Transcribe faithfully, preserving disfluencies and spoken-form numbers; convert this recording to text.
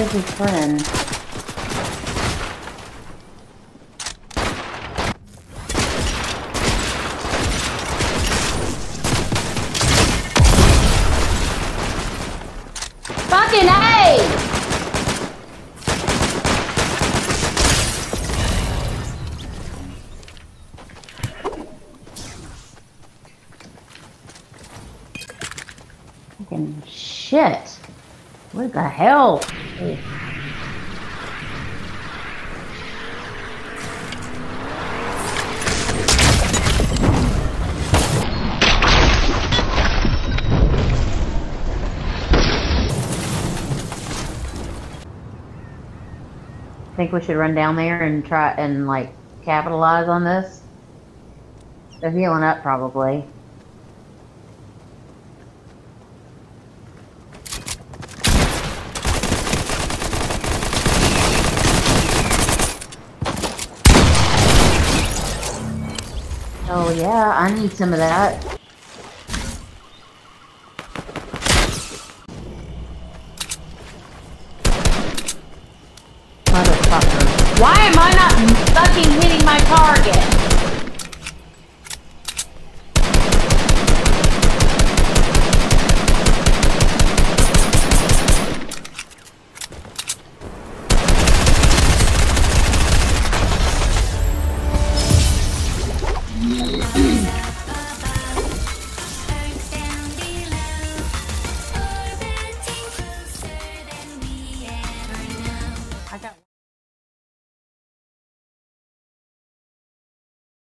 Where's his friend? Fucking A! Fucking shit. What the hell? Think we should run down there and try and like capitalize on this? They're healing up probably. Oh yeah, I need some of that. Motherfucker. Why am I not fucking hitting my target?